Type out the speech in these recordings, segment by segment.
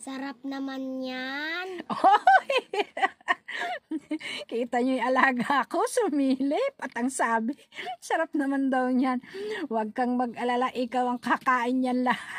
Sarap naman yan. Oy! Kita nyo yung alaga ko, sumilip. At ang sabi, sarap naman daw niyan. Huwag kang mag-alala, ikaw ang kakain yan lahat.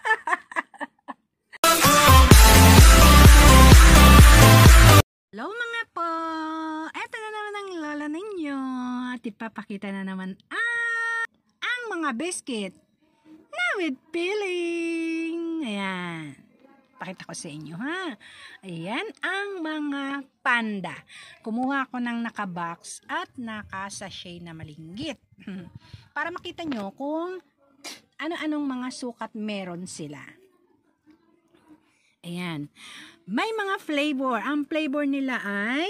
Hello mga po! Eto na naman ang lola ninyo. At ipapakita na naman ang mga biscuit na with filling. Ayan. Pakita ko sa inyo ha. Ayan ang mga panda. Kumuha ko ng naka-box at naka-sachet na malinggit. Para makita nyo kung ano-anong mga sukat meron sila. Ayan. May mga flavor. Ang flavor nila ay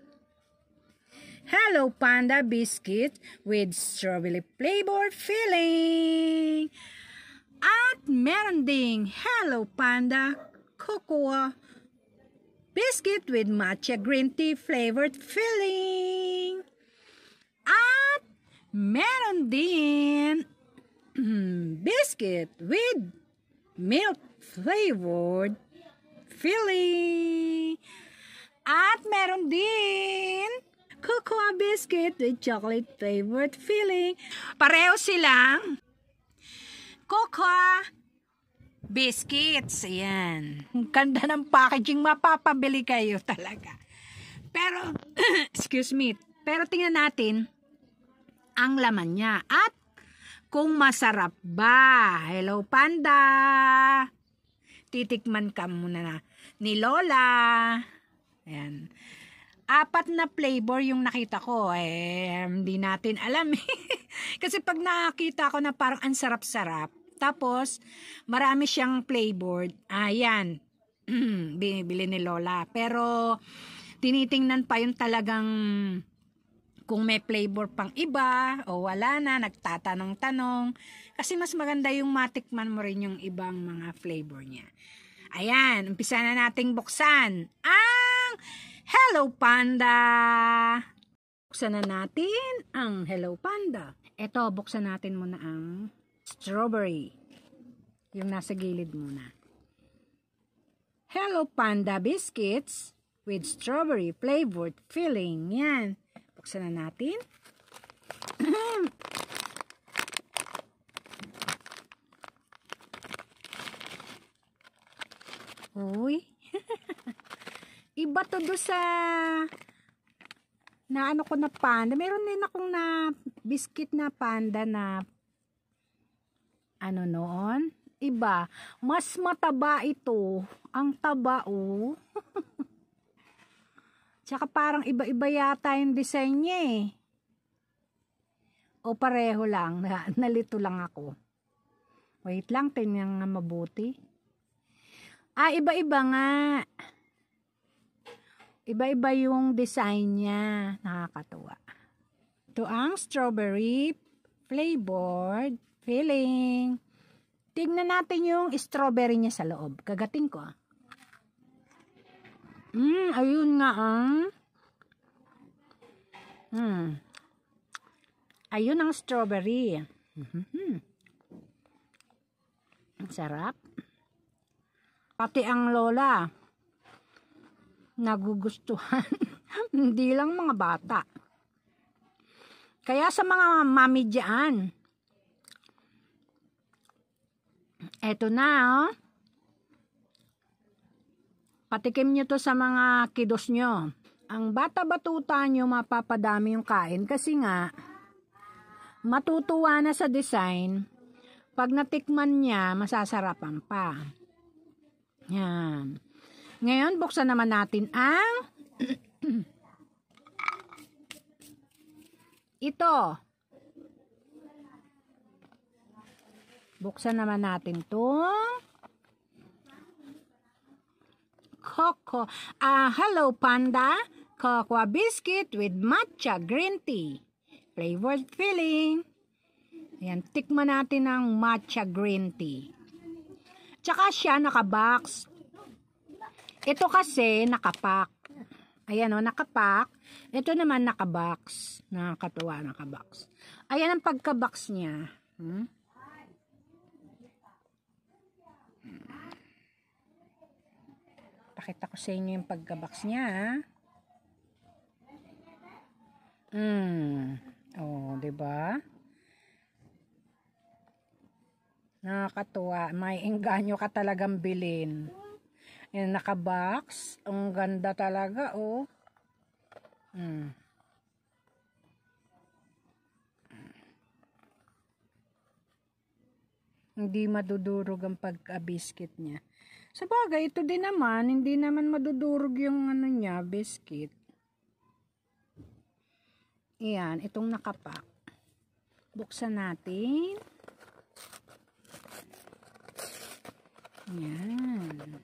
Hello Panda Biscuit with strawberry flavor filling. At meron ding Hello Panda Cocoa Biscuit with matcha green tea flavored filling. At meron din biscuit with milk flavored filling. At meron din cocoa biscuit with chocolate flavored filling. Pareho silang cocoa biscuits. Ayan. Ang ganda ng packaging. Mapapabili kayo talaga. Pero, excuse me. Pero tingnan natin ang laman niya. At kung masarap ba. Hello Panda. Titikman ka muna na ni Lola. Ayan. 4 na flavor yung nakita ko. Hindi natin alam. Kasi pag nakita ko na parang ang sarap-sarap. Tapos, marami siyang flavored. Ayan. Binibili ni Lola. Pero, tinitingnan pa yung talagang kung may flavor pang iba o wala na, nagtatanong-tanong. Kasi mas maganda yung matikman mo rin yung ibang mga flavor niya. Ayan, umpisa na nating buksan ang Hello Panda. Buksan na natin ang Hello Panda. Ito, buksan natin muna ang strawberry. Yung nasa gilid muna. Hello Panda Biscuits with strawberry flavored filling. Yan. Buksan na natin. Uy. Iba to do sa na ano ko na panda. Meron din akong na biscuit na panda na ano noon. Iba. Mas mataba ito. Ang taba oh. Tsaka parang iba-iba yata yung design niya eh. O pareho lang. Nalito lang ako. Wait lang. Tingnan nga mabuti. Iba-iba nga. Iba-iba yung design niya. Nakakatuwa. Ito ang strawberry flavored filling. Tignan natin yung strawberry niya sa loob. Kagating ko. Ayun nga Ayun ang strawberry. Ang sarap. Pati ang Lola nagugustuhan. Hindi lang mga bata. Kaya sa mga mami dyan, eto na patikim nyo to sa mga kiddos nyo. Ang bata-batuta nyo mapapadami yung kain kasi nga matutuwa na sa design. Pag natikman niya, masasarapan pa. Yan. Ngayon, buksan naman natin ang ito. Buksan naman natin itong Cocoa. Hello Panda Cocoa Biscuit with matcha green tea. Flavored filling. Ayan, tikman natin ang matcha green tea. Tsaka siya nakabox. Ito kasi nakapack. Ayan o, nakapack. Ito naman nakabox. Nakakatuwa, nakabox. Ayan ang pagkabox niya. Pakita ko sa inyo yung pagka-box niya. Oh, 'di ba? Nakakatuwa. May engganyo ka talagang bilhin. Yung naka-box. Ang ganda talaga, oh. Hindi madudurog ang pagka-biscuit niya. Sa bagay, ito din naman, hindi naman madudurog yung ano niya, biscuit. Ayan, itong nakapak. Buksan natin. Ayan.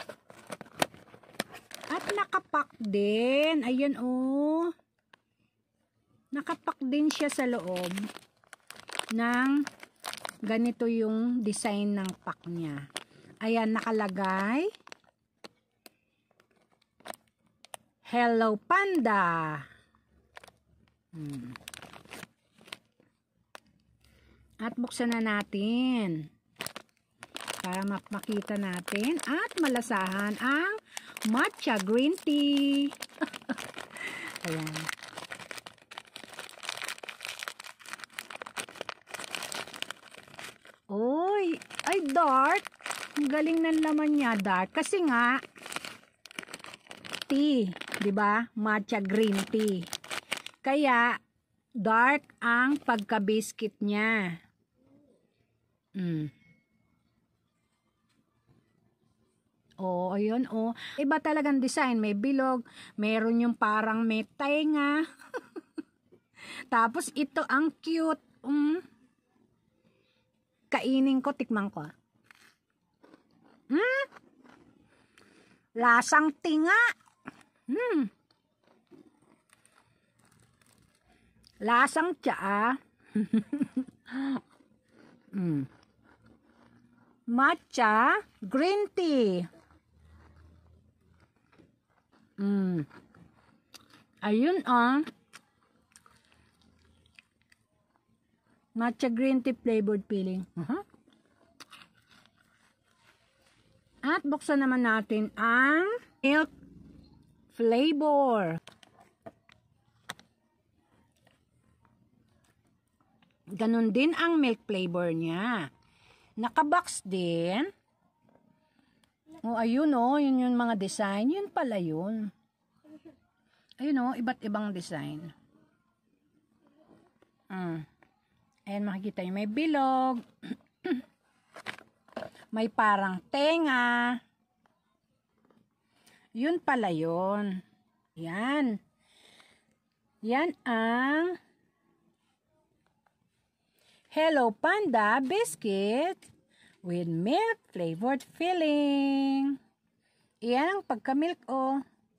At nakapak din. Ayan, oh. Nakapak din siya sa loob ng ganito yung design ng pack niya. Ayan, nakalagay. Hello Panda. At buksan na natin para makita natin at malasahan ang matcha green tea. Ayan. Oy, ay dark. Ang galing ng laman niya, dark. Kasi nga, tea, di ba? Matcha green tea. Kaya, dark ang pagka-biscuit niya. Oh, ayun, oh. Iba talagang design. May bilog, meron yung parang may tenga. Tapos, ito ang cute. Kainin ko, tikman ko. Lasang tinga. Lasang tsaa. Matcha green tea. Ayun, matcha green tea flavored filling. At buksan naman natin ang milk flavor. Ganon din ang milk flavor niya. Nakabox din. Oh, ayun, oh, yun yung mga design. Yun pala yun. Ayun, oh, iba't ibang design. Ayan, makikita nyo, may bilog. May parang tenga. Yun pala yun. Yan. Yan ang Hello Panda biscuit with milk flavored filling. Yan ang pagka-milk, oh.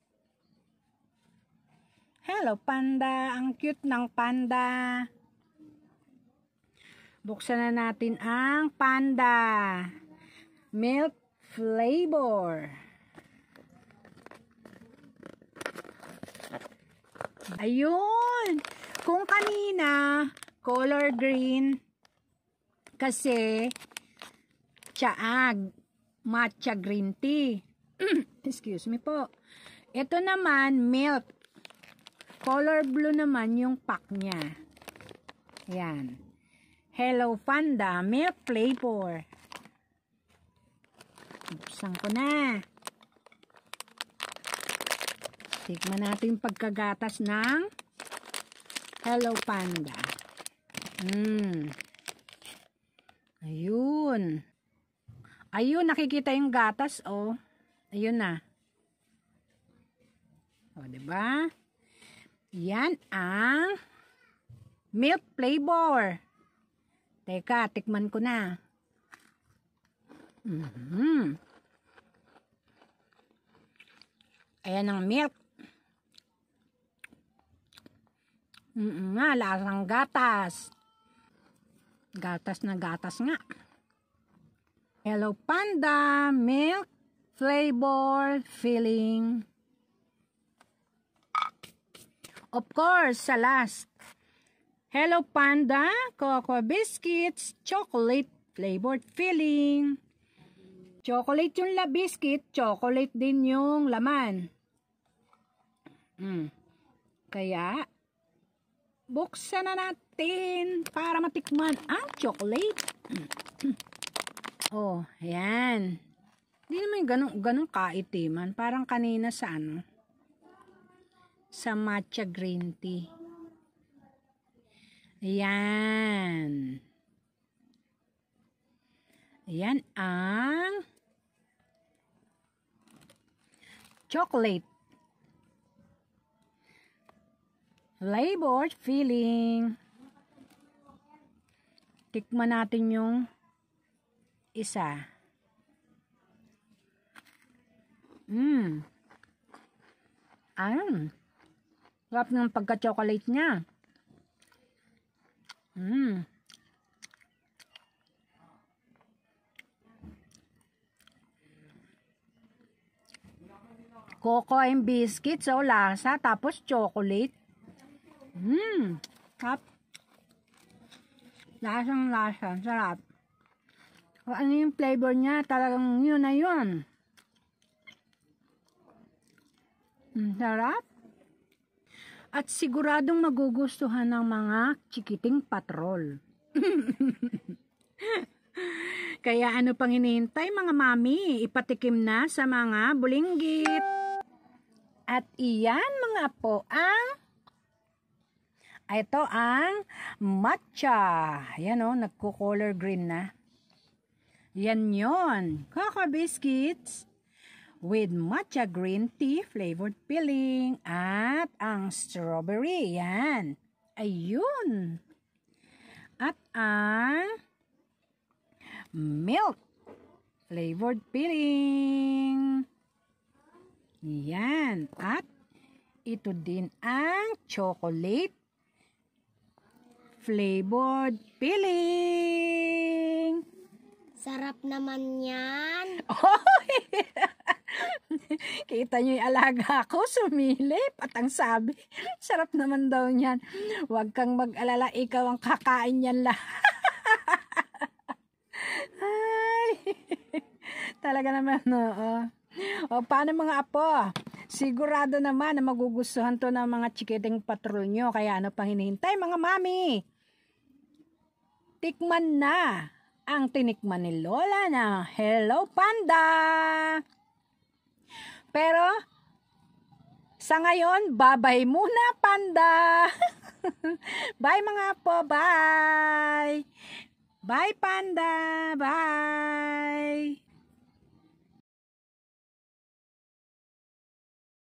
Hello Panda. Ang cute ng panda. Buksan na natin ang panda. Milk flavor. Ayun. Kung kanina, color green. Kasi, tsaag. Matcha green tea. Excuse me po. Ito naman, milk. Color blue naman yung pack niya. Yan. Hello Panda, milk flavor. Buksan ko na. Tikman natin pagkagatas ng Hello Panda. Ayun. Ayun, nakikita yung gatas, oh. Ayun na. O, diba? Yan ang milk flavor. Teka, tikman ko na. Ayan ang milk. Lasang gatas. Gatas na gatas nga. Hello Panda milk flavor filling. Of course, sa last. Hello Panda Cocoa Biscuits chocolate flavored filling. Chocolate yung biscuit, chocolate din yung laman. Kaya, buksan na natin para matikman ang chocolate. Oh, ayan. Hindi naman ganun kaitiman. Parang kanina sa sa matcha green tea. Ayan. Ayan ang chocolate. Flavored filling. Tikman natin yung isa. Sarap ng pagka-chocolate niya. Cocoa and biscuits, so lasa, tapos chocolate. Sarap. Lasang-lasa, sarap. O ano yung flavor niya, talagang yun na yun. Sarap. At siguradong magugustuhan ng mga chikiting patrol. Kaya ano pang hinihintay mga mami, ipatikim na sa mga bulinggit. At iyan mga po ito ang matcha. Yan o, nagko-color green na. Yan yun. Cocoa biscuits with matcha green tea flavored filling at ang strawberry. Yan. Ayun. At ang milk flavored filling. Yan. At ito din ang chocolate flavored filling. Sarap naman yan. Kita nyo yung alaga ko, sumilip. At ang sabi, sarap naman daw niyan. Huwag kang mag-alala, ikaw ang kakain yan lahat. Ay, talaga naman, no. O, paano mga apo? Sigurado naman na magugustuhan to ng mga chikiting patrol nyo. Kaya ano pang hinihintay, mga mami? Tikman na ang tinikman ni Lola na Hello Panda. Pero, sa ngayon, bye-bye muna, Panda. Bye mga po, bye. Bye, Panda. Bye.